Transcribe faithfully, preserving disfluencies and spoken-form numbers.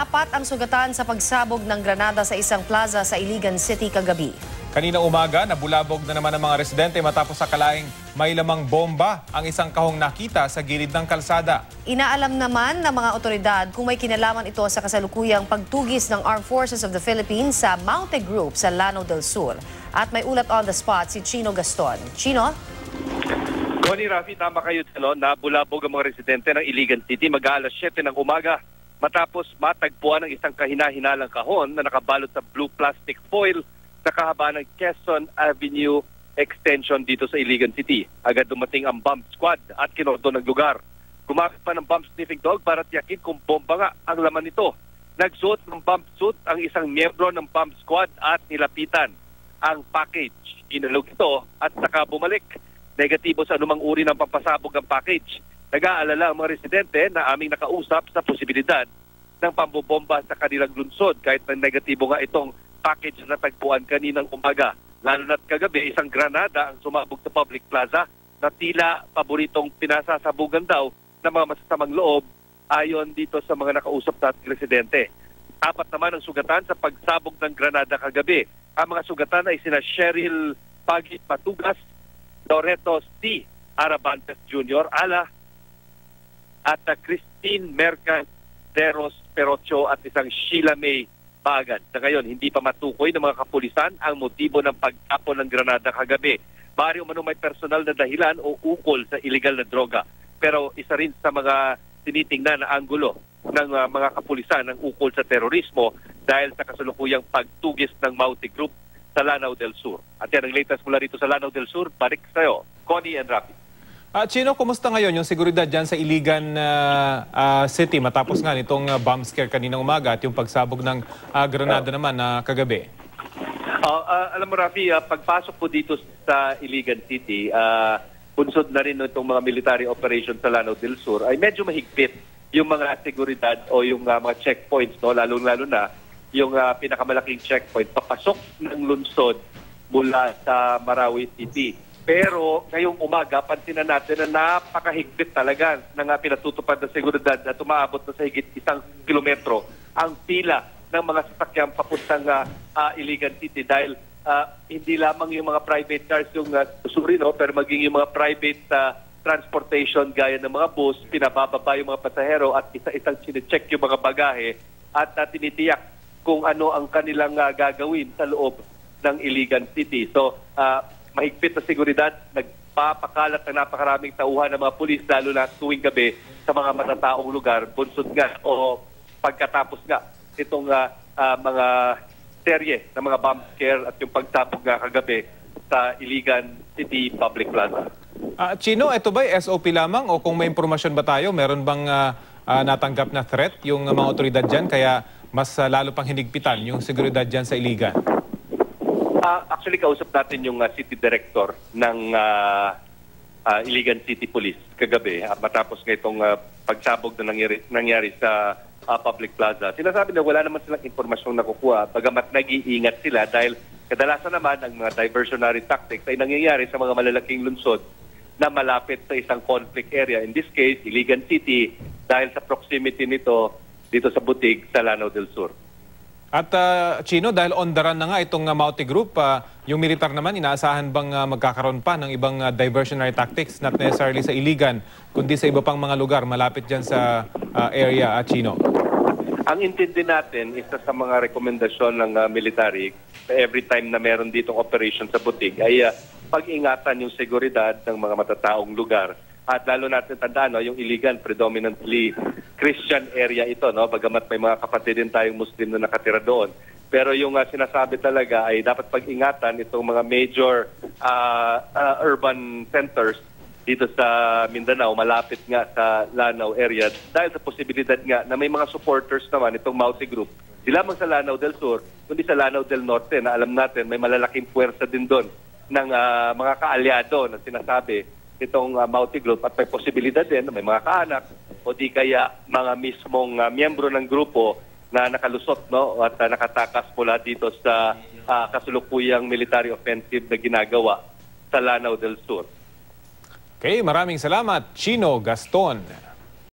Apat ang sugatan sa pagsabog ng granada sa isang plaza sa Iligan City kagabi. Kanina umaga, nabulabog na naman ang mga residente matapos sakalaing may lamang bomba ang isang kahong nakita sa gilid ng kalsada. Inaalam naman ng mga otoridad kung may kinalaman ito sa kasalukuyang pagtugis ng Armed Forces of the Philippines sa Maute Group sa Lanao del Sur. At may ulat on the spot si Chino Gaston. Chino? Connie, Rafi, tama kayo. Ano, nabulabog ang mga residente ng Iligan City mag-aalas siyete ng umaga matapos matagpuan ng isang kahina-hinalang kahon na nakabalot sa blue plastic foil sa kahaba ng Quezon Avenue extension dito sa Iligan City. Agad dumating ang bomb squad at kinordon ng lugar. Gumamit pa ng bomb sniffing dog para tiyakin kung bomba nga ang laman nito. Nagsuot ng bomb suit ang isang miyembro ng bomb squad at nilapitan ang package. Inalog ito at saka bumalik. Negatibo sa anumang uri ng pampasabog ng package. Nag-aalala ang mga residente na aming nakausap sa posibilidad ng pambobomba sa kanilang lungsod kahit na negatibo nga itong package na tagpuan kaninang umaga. Lalo na't kagabi, isang granada ang sumabog sa public plaza na tila paboritong pinasasabugan daw ng mga masasamang loob ayon dito sa mga nakausap nating residente. Apat naman ang sugatan sa pagsabog ng granada kagabi. Ang mga sugatan ay sina Cheryl Pagit Matugas, Loreto C. Arabantes Junior Ala at uh, Christine Mercaderos Perocho at isang Sheila May Bagan. Sa ngayon, hindi pa matukoy ng mga kapulisan ang motibo ng pagtapon ng granada kagabi. Bari umano may personal na dahilan o ukol sa illegal na droga. Pero isa rin sa mga tinitingnan na anggulo ng uh, mga kapulisan ang ukol sa terorismo dahil sa kasalukuyang pagtugis ng Maute Group sa Lanao del Sur. At yan ang latest mula rito sa Lanao del Sur. Balik sa'yo, Connie and Rafi. Uh, Chino, kumusta ngayon yung seguridad dyan sa Iligan uh, uh, City matapos nga nitong uh, bomb scare kaninang umaga at yung pagsabog ng uh, granada uh, naman na uh, kagabi? Uh, uh, alam mo, Rafi, uh, pagpasok po dito sa Iligan City, uh, bunsod na rin itong mga military operations sa Lanao del Sur, ay medyo mahigpit yung mga seguridad o yung uh, mga checkpoints, no? Lalo-lalo na yung uh, pinakamalaking checkpoint, papasok ng lungsod mula sa Marawi City. Pero ngayong umaga, pansinan natin na napakahigpit talaga ng uh, pinatutupad na seguridad na tumaabot na sa higit isang kilometro ang pila ng mga sasakyang papuntang uh, uh, Iligan City dahil uh, hindi lamang yung mga private cars yung uh, susuri, no? Pero maging yung mga private uh, transportation gaya ng mga bus, pinabababa yung mga pasahero at isa-isang sinecheck yung mga bagahe at uh, tinitiyak kung ano ang kanilang uh, gagawin sa loob ng Iligan City. So, uh, mahigpit na seguridad, nagpapakalat ng napakaraming tauhan ng mga pulis, lalo na tuwing gabi sa mga matataong lugar, bunsod nga o pagkatapos nga itong uh, uh, mga serye ng mga bomb scare at yung pagsabog nga kagabi sa Iligan City Public Plaza. Uh, Chino, ito ba S O P lamang o kung may impormasyon ba tayo, meron bang uh, uh, natanggap na threat yung uh, mga otoridad dyan kaya mas uh, lalo pang hinigpitan yung seguridad dyan sa Iligan? Uh, actually, kausap natin yung uh, city director ng uh, uh, Iligan City Police kagabi uh, matapos nga itong uh, pagsabog na nangyari, nangyari sa uh, public plaza. Sinasabi na wala naman silang impormasyong nakukuha bagamat nag-iingat sila dahil kadalasan naman ang mga diversionary tactics ay nangyayari sa mga malalaking lungsod na malapit sa isang conflict area. In this case, Iligan City dahil sa proximity nito dito sa Butig sa Lanao del Sur. At uh, Chino, dahil on the run na nga itong uh, Maute Group, uh, yung militar naman, inaasahan bang uh, magkakaroon pa ng ibang uh, diversionary tactics, not necessarily sa Iligan, kundi sa iba pang mga lugar malapit dyan sa uh, area, uh, Chino? Ang intindi natin, isa sa mga rekomendasyon ng uh, military, every time na meron ditong operation sa Butig, ay uh, pag-ingatan yung seguridad ng mga matataong lugar. At lalo natin tandaan, no, yung Iligan, predominantly Christian area ito, no? Bagamat may mga kapatid din tayong Muslim na nakatira doon. Pero yung uh, sinasabi talaga ay dapat pag-ingatan itong mga major uh, uh, urban centers dito sa Mindanao, malapit nga sa Lanao area. Dahil sa posibilidad nga na may mga supporters naman itong Maute Group. Di lamang sa Lanao del Sur, kundi sa Lanao del Norte na alam natin may malalaking puwersa din doon ng uh, mga kaalyado na sinasabi itong uh, Maute Group at may posibilidad din na may mga kaanak o di kaya mga mismong uh, miyembro ng grupo na nakalusot, no, at uh, nakatakas mula dito sa uh, kasulukuyang military offensive na ginagawa sa Lanao del Sur. Okay, maraming salamat, Chino Gaston.